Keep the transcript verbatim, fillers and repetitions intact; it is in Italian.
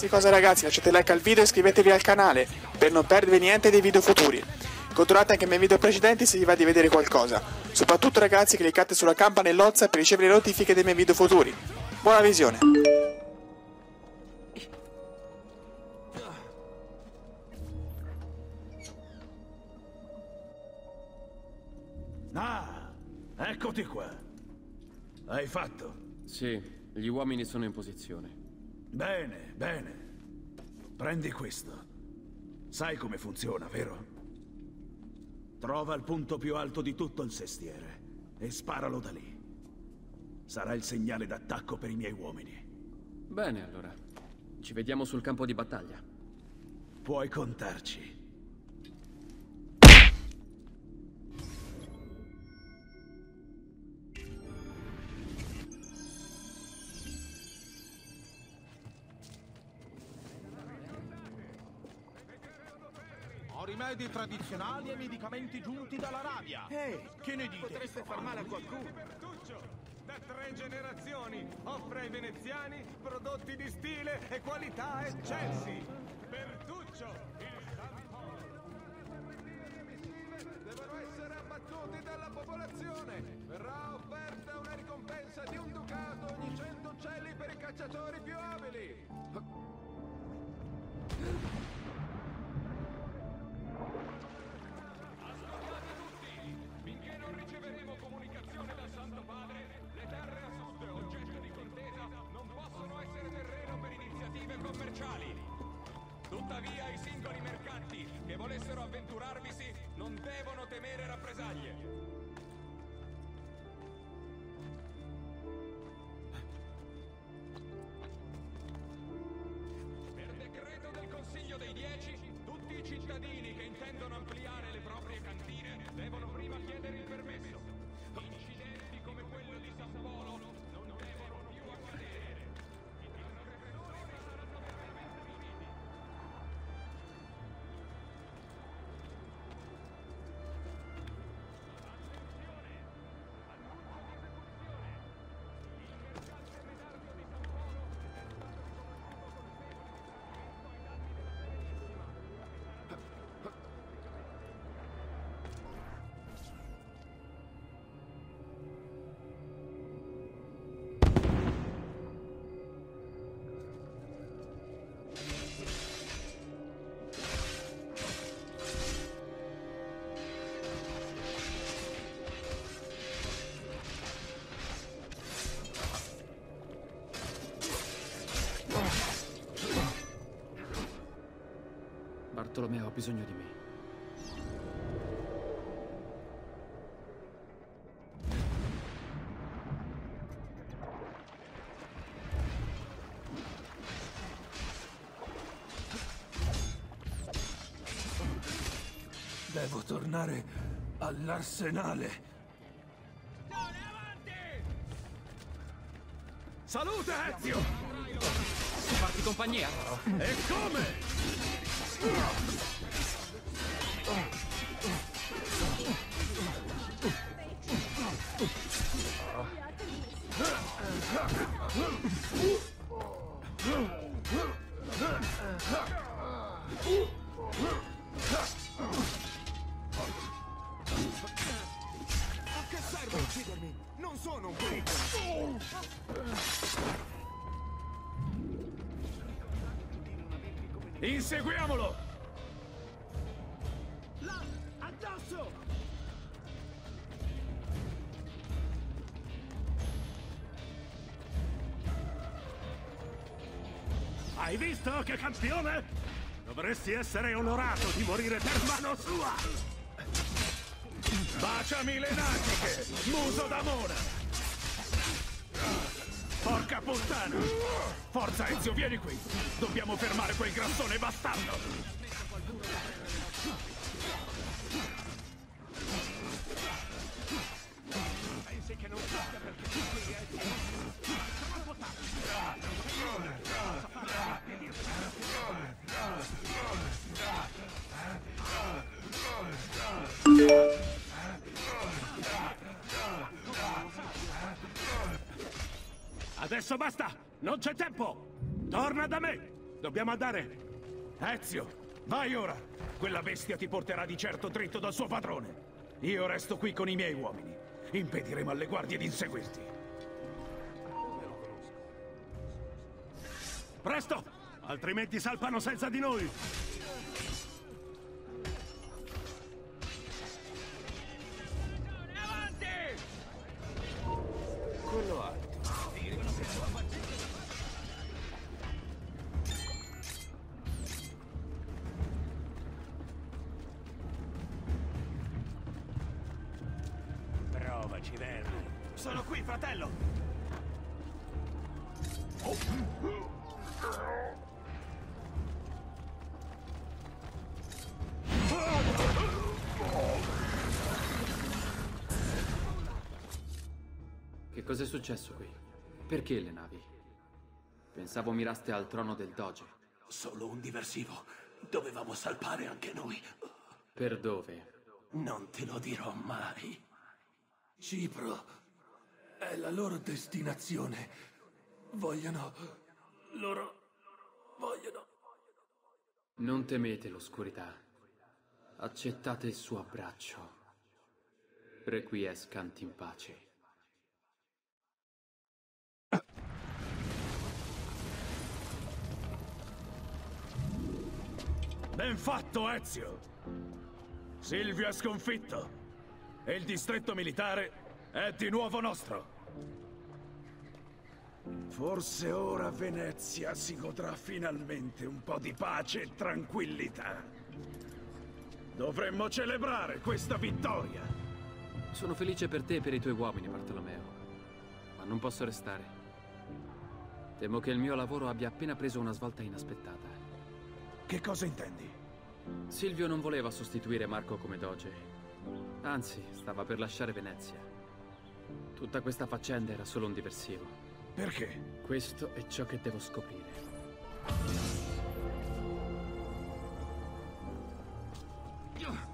qualsiasi cosa ragazzi, lasciate like al video e iscrivetevi al canale per non perdervi niente dei video futuri. Controllate anche i miei video precedenti se vi va di vedere qualcosa. Soprattutto ragazzi cliccate sulla campanellozza per ricevere le notifiche dei miei video futuri. Buona visione! Ah, eccoti qua. Hai fatto? Sì, gli uomini sono in posizione. Bene, bene. Prendi questo. Sai come funziona, vero? Trova il punto più alto di tutto il sestiere e sparalo da lì. Sarà il segnale d'attacco per i miei uomini. Bene, allora. Ci vediamo sul campo di battaglia. Puoi contarci. Ho rimedi tradizionali e medicamenti giunti dall'Arabia. Ehi, che ne dite? Potreste far male a qualcuno. Bertuccio, da tre generazioni, offre ai veneziani prodotti di stile e qualità eccelsi. Bertuccio, il tampone. Devono essere abbattuti dalla popolazione. Verrà offerta una ricompensa di un ducato ogni cento uccelli per i cacciatori più abili. Tuttavia i singoli mercanti che volessero avventurarvisi non devono temere rappresaglie. Per decreto del Consiglio dei Dieci, tutti i cittadini che intendono ampliare le proprie cantine devono prima chiedere il permesso. Incidenti come quello di San Polo non devono più accadere. Bartolomeo ha bisogno di me. Devo tornare all'arsenale. Salute, Ezio! Posso farti compagnia? E come? A che serve uccidermi? Non sono un pericolo. Inseguiamolo! Là, addosso! Hai visto che campione? Dovresti essere onorato di morire per mano sua! Baciami le natiche, muso d'amore! Porca puttana! Forza Ezio, vieni qui! Dobbiamo fermare quel grassone bastardo! Pensi che non sappia perché tu qui Ezio? Adesso basta! Non c'è tempo! Torna da me! Dobbiamo andare! Ezio, vai ora! Quella bestia ti porterà di certo dritto dal suo padrone. Io resto qui con i miei uomini. Impediremo alle guardie di inseguirti. Presto! Altrimenti salpano senza di noi! Avanti! Quello alto. Provaci, Verno. Sono qui, fratello! Che cos'è successo qui? Perché le navi? Pensavo miraste al trono del Doge. Solo un diversivo. Dovevamo salpare anche noi. Per dove? Non te lo dirò mai. Cipro è la loro destinazione. Vogliono... Loro... Vogliono... Non temete l'oscurità. Accettate il suo abbraccio. Requiescant in pace. Ben fatto, Ezio! Silvio è sconfitto e il distretto militare è di nuovo nostro. Forse ora Venezia si godrà finalmente un po' di pace e tranquillità. Dovremmo celebrare questa vittoria. Sono felice per te e per i tuoi uomini, Bartolomeo. Ma non posso restare. Temo che il mio lavoro abbia appena preso una svolta inaspettata. Che cosa intendi? Silvio non voleva sostituire Marco come doge. Anzi, stava per lasciare Venezia. Tutta questa faccenda era solo un diversivo. Perché? Questo è ciò che devo scoprire. Ugh.